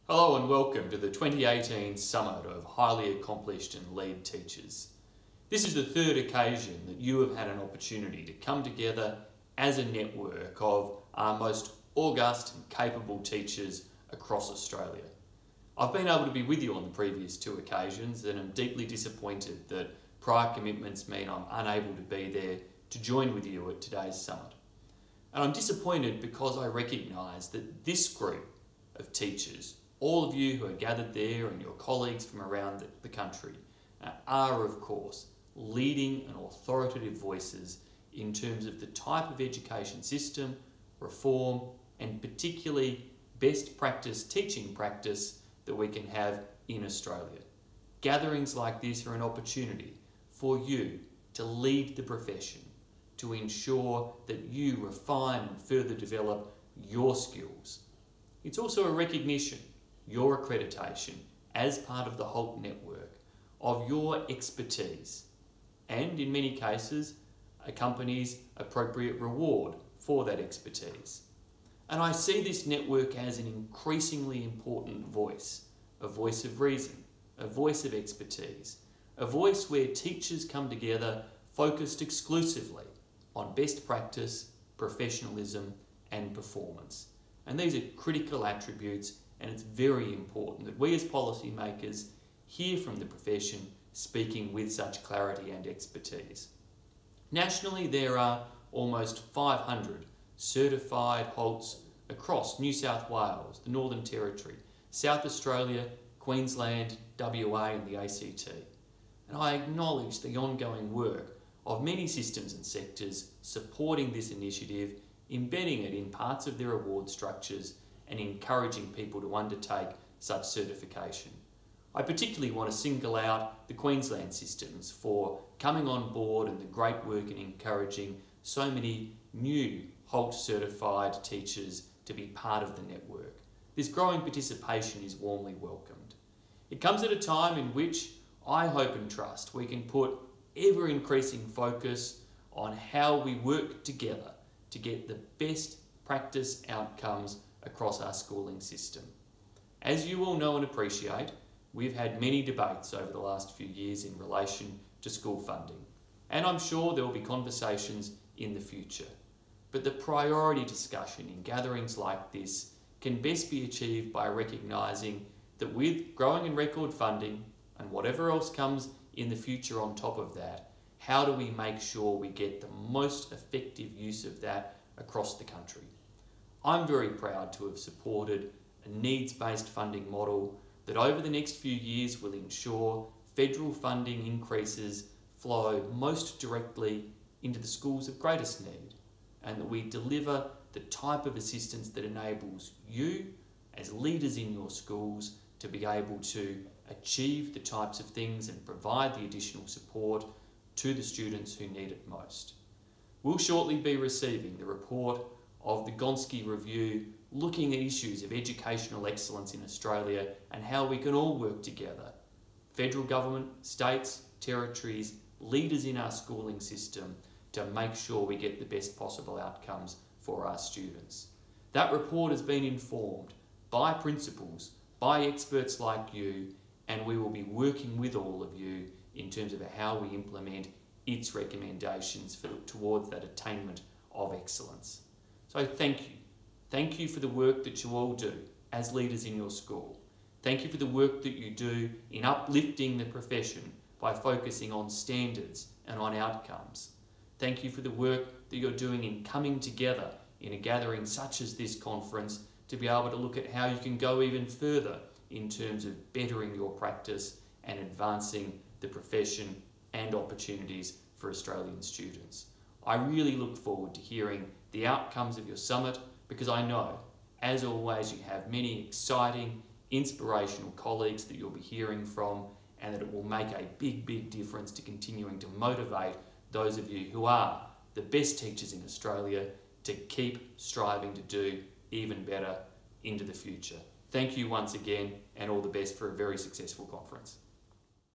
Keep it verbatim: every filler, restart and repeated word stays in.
Hello and welcome to the twenty eighteen Summit of Highly Accomplished and Lead Teachers. This is the third occasion that you have had an opportunity to come together as a network of our most august and capable teachers across Australia. I've been able to be with you on the previous two occasions and I'm deeply disappointed that prior commitments mean I'm unable to be there to join with you at today's summit. And I'm disappointed because I recognise that this group of teachers, all of you who are gathered there and your colleagues from around the country, uh, are of course leading and authoritative voices in terms of the type of education system, reform and particularly best practice teaching practice that we can have in Australia. Gatherings like this are an opportunity for you to lead the profession, to ensure that you refine and further develop your skills. It's also a recognition, your accreditation as part of the HALT network, of your expertise and in many cases accompanies appropriate reward for that expertise. And I see this network as an increasingly important voice, a voice of reason, a voice of expertise, a voice where teachers come together focused exclusively on best practice, professionalism and performance. And these are critical attributes, and it's very important that we as policymakers hear from the profession speaking with such clarity and expertise. Nationally, there are almost five hundred certified HALTs across New South Wales, the Northern Territory, South Australia, Queensland, W A and the A C T. And I acknowledge the ongoing work of many systems and sectors supporting this initiative, embedding it in parts of their award structures and encouraging people to undertake such certification. I particularly want to single out the Queensland systems for coming on board and the great work in encouraging so many new HALT certified teachers to be part of the network. This growing participation is warmly welcomed. It comes at a time in which I hope and trust we can put ever increasing focus on how we work together to get the best practice outcomes across our schooling system. As you all know and appreciate, we've had many debates over the last few years in relation to school funding, and I'm sure there will be conversations in the future. But the priority discussion in gatherings like this can best be achieved by recognising that with growing and record funding and whatever else comes in the future on top of that, how do we make sure we get the most effective use of that across the country? I'm very proud to have supported a needs-based funding model that over the next few years will ensure federal funding increases flow most directly into the schools of greatest need, and that we deliver the type of assistance that enables you as leaders in your schools to be able to achieve the types of things and provide the additional support to the students who need it most. We'll shortly be receiving the report of the Gonski Review looking at issues of educational excellence in Australia and how we can all work together. Federal government, states, territories, leaders in our schooling system to make sure we get the best possible outcomes for our students. That report has been informed by principals, by experts like you, and we will be working with all of you in terms of how we implement its recommendations for, towards that attainment of excellence. So thank you. Thank you for the work that you all do as leaders in your school. Thank you for the work that you do in uplifting the profession by focusing on standards and on outcomes. Thank you for the work that you're doing in coming together in a gathering such as this conference to be able to look at how you can go even further in terms of bettering your practice and advancing the profession and opportunities for Australian students. I really look forward to hearing the outcomes of your summit because I know, as always, you have many exciting, inspirational colleagues that you'll be hearing from, and that it will make a big, big difference to continuing to motivate those of you who are the best teachers in Australia to keep striving to do even better into the future. Thank you once again, and all the best for a very successful conference.